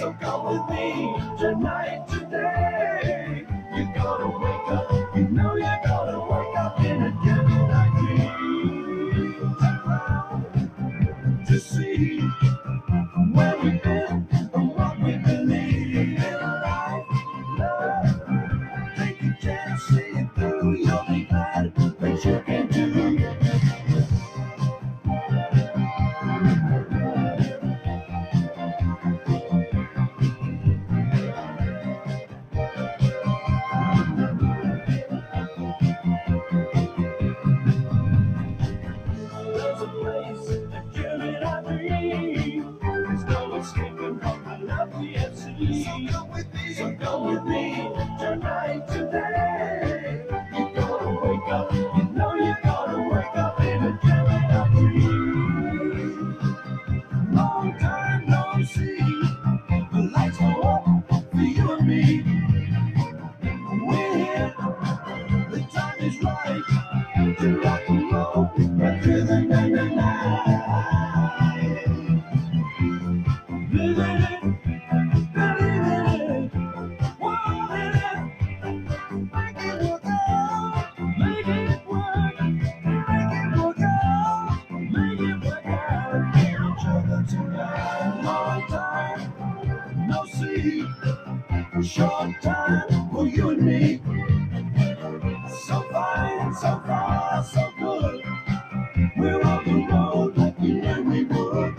So go with me tonight, today. You're gonna wake up, you know you're gonna wake up in a Gemini dream. Turn around to see where we've been and what we believe in life, love. Take a chance, see it through. You'll be glad that you can do. There's a place that Gemini dream. There's no escaping from the love we have seen. So go with me tonight, today. You're gonna wake up, you know you're gonna wake up in a Gemini dream. Long time no see, the lights go up for you and me. We're here, the time is right to rock and roll right through the night. Living it, believing it, wanting it, make it work out, make it work, make it work out, make it work out. Each other tonight, long time no see, short time for you and me. So fine, so far, so good. We're on the road like we knew we would.